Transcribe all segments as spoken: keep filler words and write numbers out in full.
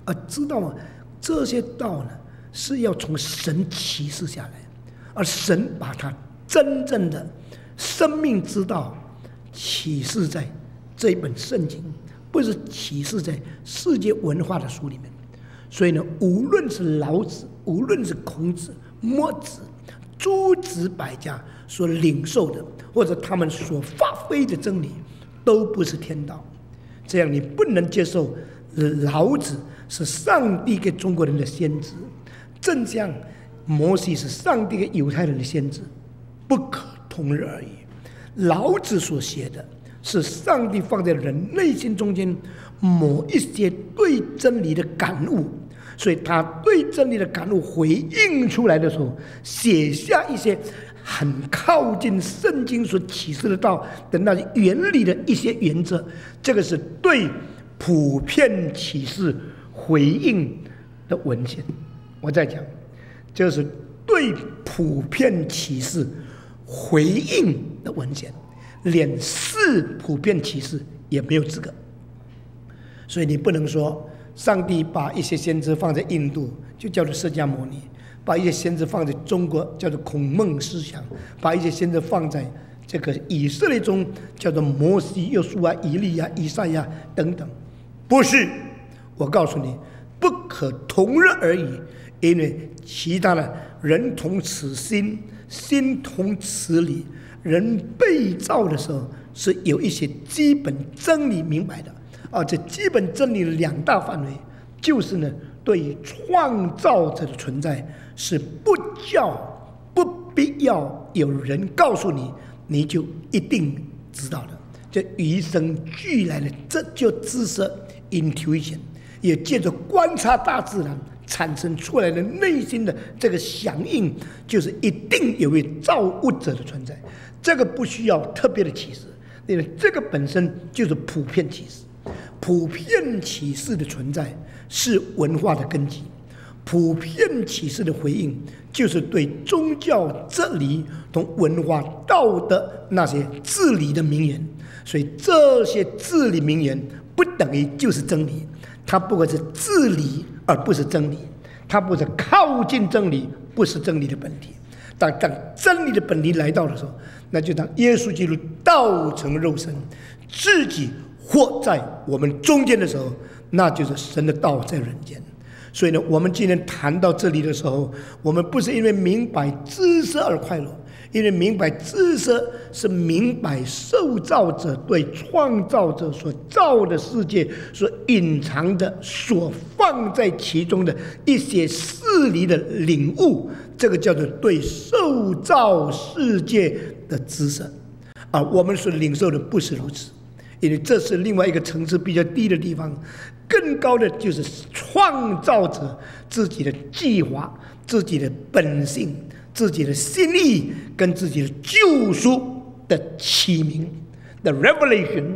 而知道吗？这些道呢是要从神启示下来，而神把它真正的生命之道启示在这一本圣经，不是启示在世界文化的书里面。所以呢，无论是老子，无论是孔子、墨子、诸子百家所领受的，或者他们所发挥的真理，都不是天道。这样你不能接受老子是上帝给中国人的先知，正像摩西是上帝给犹太人的先知，不可同日而语。老子所写的是上帝放在人内心中间某一些对真理的感悟，所以他对真理的感悟回应出来的时候，写下一些很靠近圣经所启示的道的那些原理的一些原则，这个是对普遍启示回应的文献。我再讲，这是对普遍启示回应的文献，连是普遍启示也没有资格。所以你不能说上帝把一些先知放在印度就叫做释迦牟尼，把一些先知放在中国叫做孔孟思想，把一些先知放在这个以色列中叫做摩西、约书亚、以利亚、以赛亚等等，不是。我告诉你，不可同日而语，因为其他的人同此心，心同此理。人被造的时候是有一些基本真理明白的，而这基本真理的两大范围，就是呢，对于创造者的存在是不叫不必要有人告诉你，你就一定知道的。这与生俱来的，这就知识 intuition， 也借着观察大自然产生出来的内心的这个响应，就是一定有位造物者的存在。这个不需要特别的启示，因为这个本身就是普遍启示。普遍启示的存在是文化的根基，普遍启示的回应就是对宗教哲理同文化道德那些治理的名言。所以这些治理名言不等于就是真理，它不过是治理而不是真理，它不是靠近真理，不是真理的本体。当当真理的本体来到的时候，那就当耶稣基督道成肉身，自己活在我们中间的时候，那就是神的道在人间。所以呢，我们今天谈到这里的时候，我们不是因为明白知识而快乐，因为明白知识是明白受造者对创造者所造的世界所隐藏的、所放在其中的一些事理的领悟，这个叫做对受造世界的知识。而我们所领受的不是如此，因为这是另外一个层次比较低的地方。更高的就是创造者自己的计划、自己的本性、自己的心意跟自己的救赎的启明 ，the revelation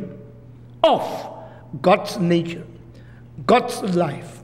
of God's nature, God's life,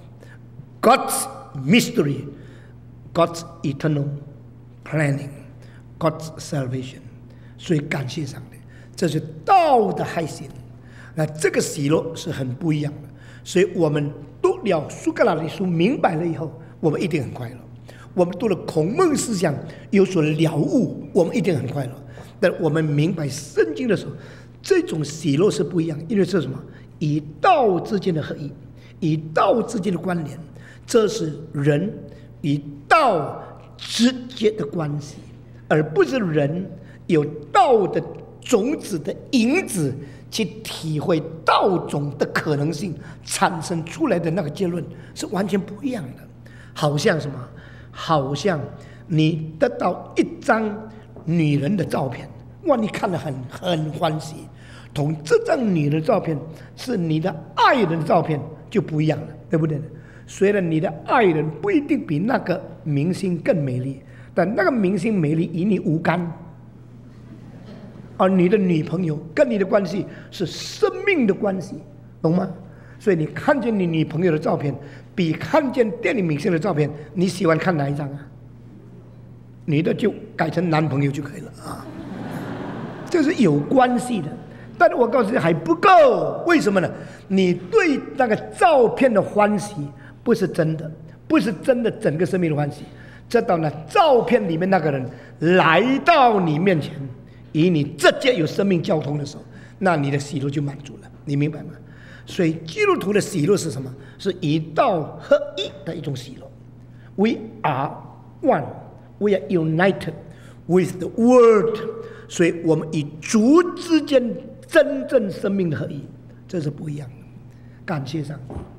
God's mystery, God's eternal planning, God's salvation。所以感谢上帝，这是道的核心。那这个喜乐是很不一样的。所以我们读了苏格拉底书明白了以后，我们一定很快乐。我们读了孔孟思想有所了悟，我们一定很快乐。但我们明白圣经的时候，这种喜乐是不一样，因为这是什么？以道之间的合一，以道之间的关联，这是人与道之间的关系，而不是人有道的种子的影子去体会道种的可能性产生出来的那个结论是完全不一样的。好像什么？好像你得到一张女人的照片，哇，你看得很很欢喜。同这张女人的照片是你的爱人的照片就不一样了，对不对？虽然你的爱人不一定比那个明星更美丽，但那个明星美丽与你无干。而你的女朋友跟你的关系是生命的关系，懂吗？所以你看见你女朋友的照片，比看见电影明星的照片，你喜欢看哪一张啊？女的就改成男朋友就可以了啊，这是有关系的。但是我告诉你还不够，为什么呢？你对那个照片的欢喜， 不是真的，不是真的整个生命的欢喜。直到那照片里面那个人来到你面前，与你直接有生命交通的时候，那你的喜乐就满足了，你明白吗？所以基督徒的喜乐是什么？是一道合一的一种喜乐。We are one, we are united with the Word。所以我们与主之间真正生命的合一，这是不一样的。感谢上帝。